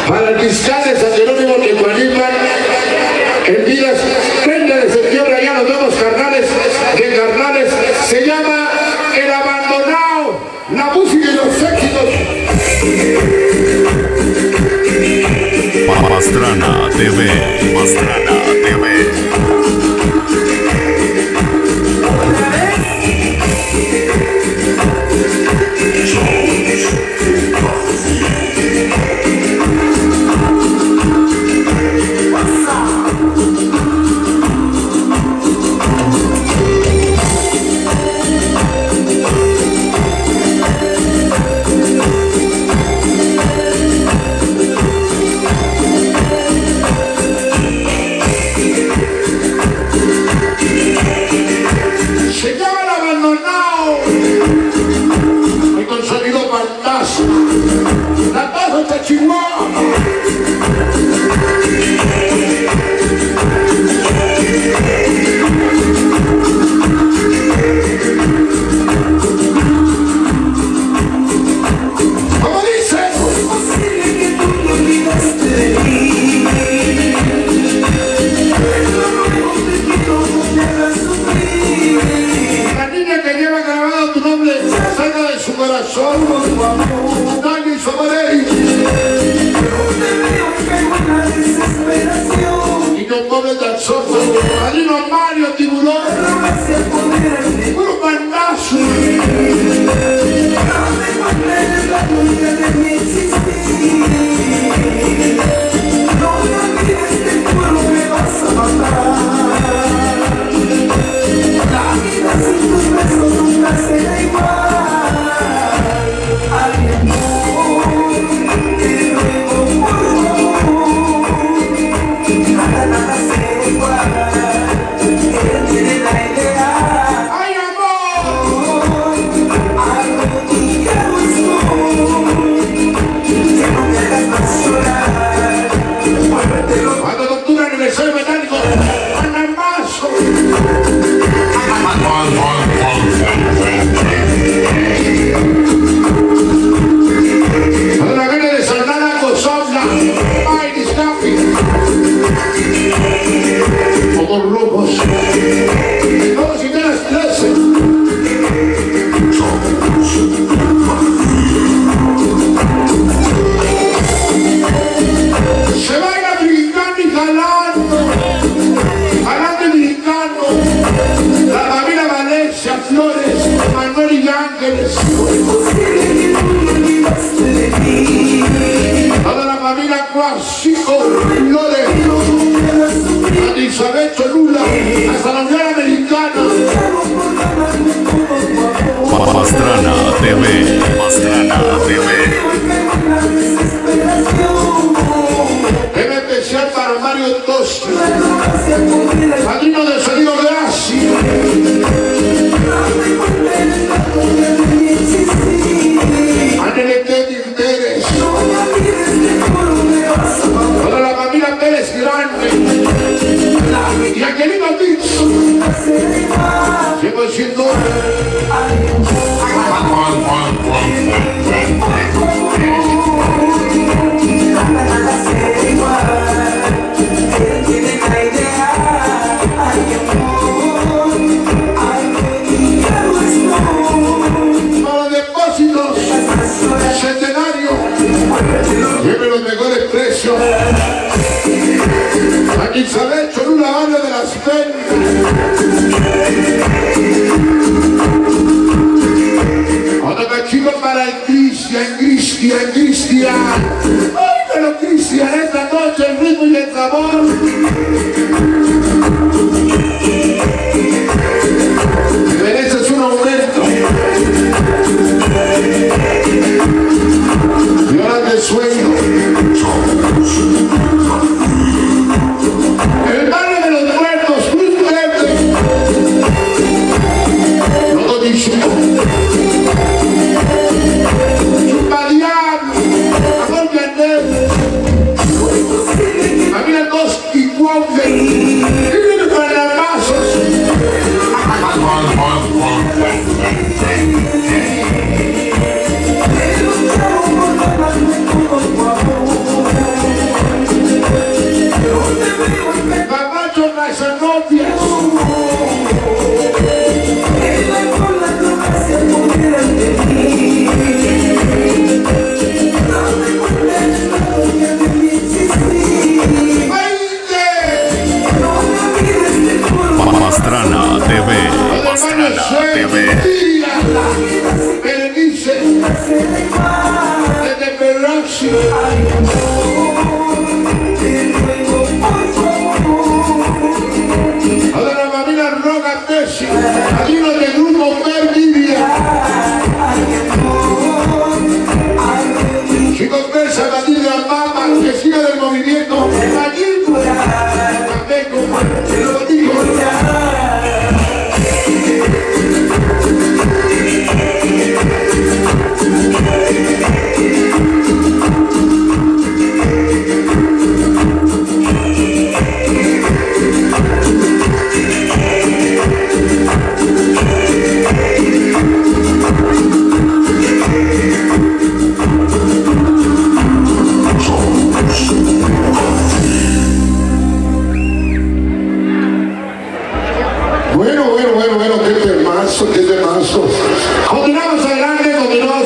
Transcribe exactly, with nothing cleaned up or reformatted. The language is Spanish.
para el fiscal de San Jerónimo que Juanipan, el día treinta de septiembre, allá nos vemos, carnales de carnales, se llama El Abandonado, la música y los éxitos. Pastrana T V, Pastrana T V. Pastrana T V, Pastrana T V. En especial para Mario Toschi, padrino de sonido Gracia. Ángel Teddy Pérez. Toda la familia Pérez Grande. Y Angelina Dixon. Siempre siendo. Para depósitos Centenario, siempre los mejores precios. Aquí Isabel Cholula, barrio de las Peñas. Otro cachito para el Cristian, Cristian, Cristian. Ay, pero Cristian, esta noche el ritmo y el sabor. Te mereces un aumento. Y horas de sueño. El barrio de los muertos, Cruz Verde. Todo dice. Chupa Diablo, Amor Candel. Familia Dos y Cuauhtémoc. Messi. Allora Mamina Roga Messi, Adino del gruppo Verdidia. Si conversa a decirle a mamá que siga del movimiento, te lo digo. Bueno, bueno, bueno, bueno, qué temazo, qué temazo. Continuamos adelante, continuamos.